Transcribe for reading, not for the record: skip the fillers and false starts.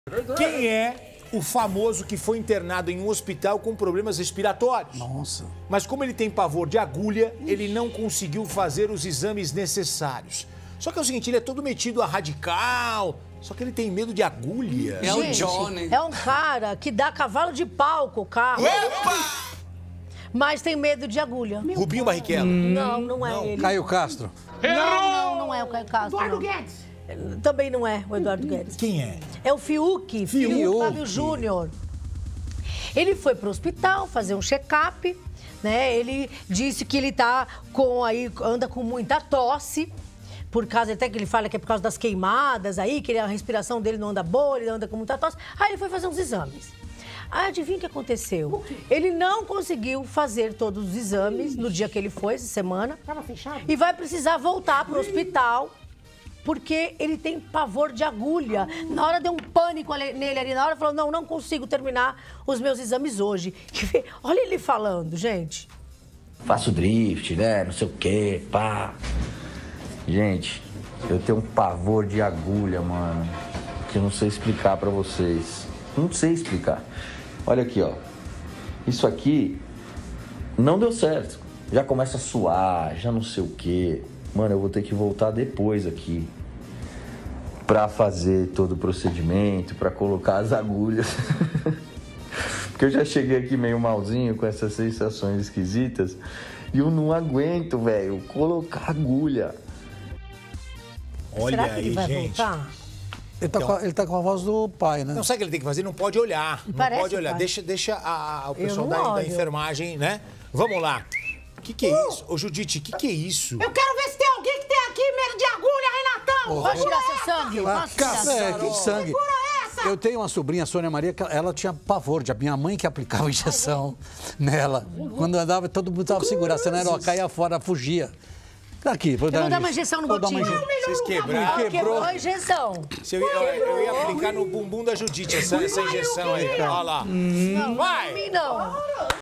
Quem é o famoso que foi internado em um hospital com problemas respiratórios? Nossa. Mas como ele tem pavor de agulha, ele não conseguiu fazer os exames necessários. Só que é o seguinte, ele é todo metido a radical, só que ele tem medo de agulha. É o Johnny. É um cara que dá cavalo de pau com o carro. Opa! Mas tem medo de agulha. Rubinho Barrichello. Não, não é ele. Caio Castro. Não é o Caio Castro. Eduardo não. Guedes. Também não é o Eduardo Guedes. Quem é? É o Fiuk, Fábio Júnior. Ele foi pro hospital fazer um check-up, né? Ele disse que ele tá anda com muita tosse, por causa, até que ele fala que é por causa das queimadas aí, que a respiração dele não anda boa, ele anda com muita tosse. Aí ele foi fazer uns exames. Aí adivinha o que aconteceu? Ele não conseguiu fazer todos os exames no dia que ele foi, essa semana. Tava fechado? E vai precisar voltar pro hospital, porque ele tem pavor de agulha. Na hora deu um pânico nele ali, na hora falou, não consigo terminar os meus exames hoje. Olha ele falando, gente. Faço drift, né, não sei o quê, pá. Gente, eu tenho um pavor de agulha, mano, que eu não sei explicar pra vocês. Não sei explicar. Olha aqui, ó. Isso aqui não deu certo. Já começa a suar, já não sei o quê. Mano, eu vou ter que voltar depois aqui pra fazer todo o procedimento, pra colocar as agulhas. Porque eu já cheguei aqui meio malzinho com essas sensações esquisitas e eu não aguento, velho, colocar agulha. Olha Será que aí, ele vai gente. voltar? Ele tá com a voz do pai, né? Não, sabe o que ele tem que fazer? Não pode olhar. Não Parece pode olhar. pai. Deixa o pessoal não da olho. enfermagem, né? Vamos lá. O que é isso? Ô, Judite, o que é isso? Eu quero ver se tem alguém que tem aqui medo de agulha, Renatão. Posso tirar seu sangue? Posso tirar? Que sangue. Segura essa. Eu tenho uma sobrinha, Sônia Maria, que ela tinha pavor de a minha mãe que aplicava injeção nela. Quando andava, todo mundo tava segurando, senão ela caía fora, fugia. Tá aqui, vou Eu vou dar uma injeção no botinho. Vocês quebraram. Quebrou a injeção. Eu ia aplicar no bumbum da Judite essa injeção aí. Olha lá. Não, Vai! em mim não.